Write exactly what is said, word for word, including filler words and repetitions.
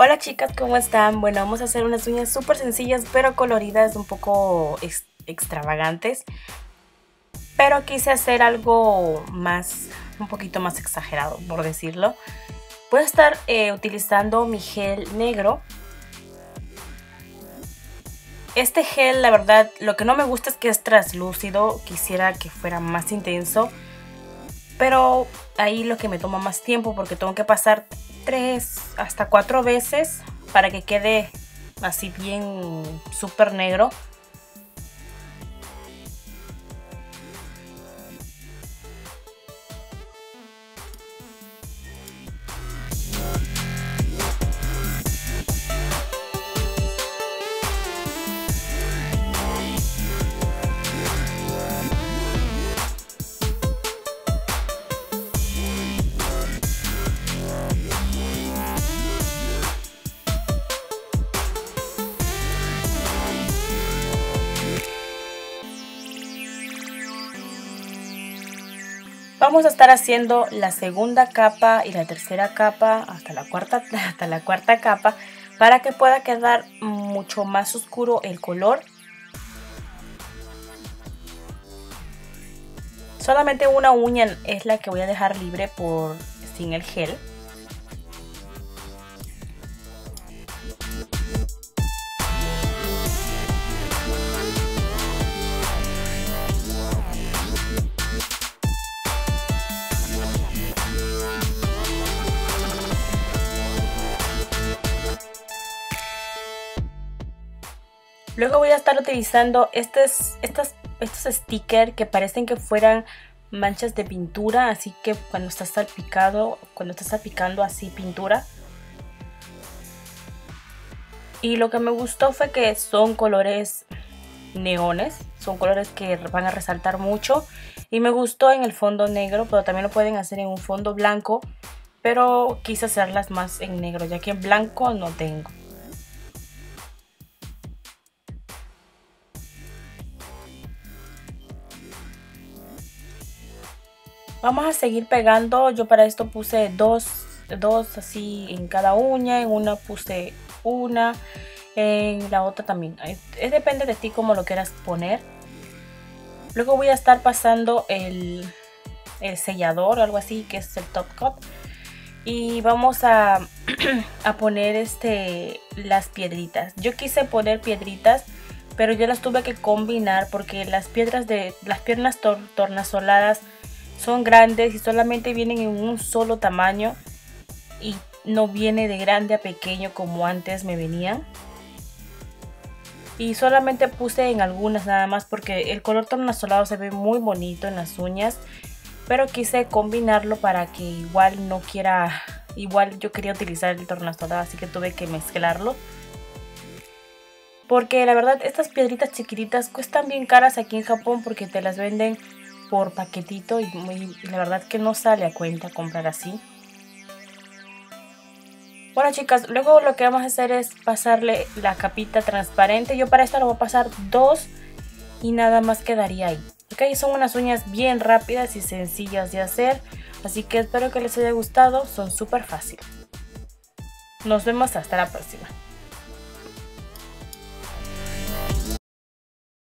Hola chicas, ¿cómo están? Bueno, vamos a hacer unas uñas súper sencillas pero coloridas, un poco ex extravagantes. Pero quise hacer algo más, un poquito más exagerado, por decirlo. Voy a estar eh, utilizando mi gel negro. Este gel, la verdad, lo que no me gusta es que es translúcido. Quisiera que fuera más intenso. Pero ahí lo que me toma más tiempo porque tengo que pasar tres hasta cuatro veces para que quede así bien súper negro. Vamos a estar haciendo la segunda capa y la tercera capa hasta la cuarta, hasta la cuarta capa para que pueda quedar mucho más oscuro el color. Solamente una uña es la que voy a dejar libre por sin el gel. Luego voy a estar utilizando estos, estos, estos stickers que parecen que fueran manchas de pintura, así que cuando está salpicado, cuando está salpicando así pintura. Y lo que me gustó fue que son colores neones, son colores que van a resaltar mucho. Y me gustó en el fondo negro, pero también lo pueden hacer en un fondo blanco. Pero quise hacerlas más en negro, ya que en blanco no tengo. Vamos a seguir pegando. Yo para esto puse dos, dos así en cada uña. En una puse una, en la otra también. Es, es, depende de ti como lo quieras poner. Luego voy a estar pasando el, el sellador o algo así, que es el top coat. Y vamos a, a poner este, las piedritas. Yo quise poner piedritas, pero yo las tuve que combinar porque las piedras de las piernas tor tornasoladas son grandes y solamente vienen en un solo tamaño y no viene de grande a pequeño como antes me venían. Y solamente puse en algunas nada más porque el color tornasolado se ve muy bonito en las uñas, pero quise combinarlo para que igual no quiera, igual yo quería utilizar el tornasolado, así que tuve que mezclarlo. Porque la verdad estas piedritas chiquititas cuestan bien caras aquí en Japón porque te las venden por paquetito y, muy, y la verdad que no sale a cuenta comprar así. Bueno chicas, luego lo que vamos a hacer es pasarle la capita transparente. Yo para esto lo voy a pasar dos y nada más quedaría ahí. Ok, son unas uñas bien rápidas y sencillas de hacer, así que espero que les haya gustado, son súper fáciles. Nos vemos hasta la próxima.